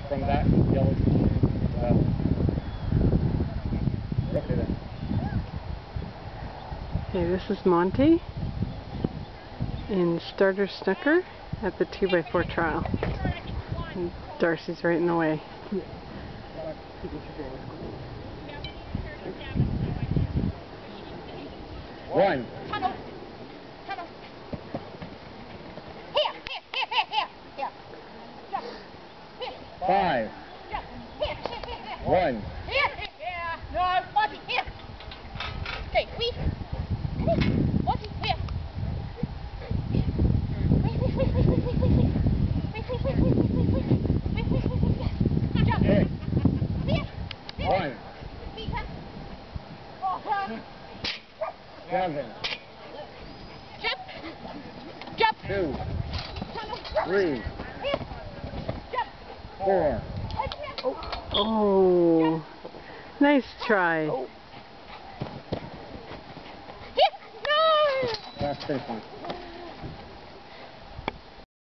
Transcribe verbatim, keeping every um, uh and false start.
from that yellow. Uh, okay then. Okay, this is Monty in starter snooker at the two by four trial. And Darcy's right in the way. One. Tunnel. Tunnel. Here, here, here, here, here, here. Jump. Here. Five. Jump. Here, here, here, here. One. Here, here, here. No, Monty, here. Okay, we. Monty, here. Wait, wait, wait, wait, wait, wait, wait, wait. Wait, wait, wait, wait, wait, wait, wait. Wait, wait, wait, wait, yes. Jump. Six. Here. Here. One. Peter. Oh, turn. Seven. Jump. Jump. Two. Tunnel. Three. Here. Jump. Four. Oh, nice try. Here. No. Last finish one.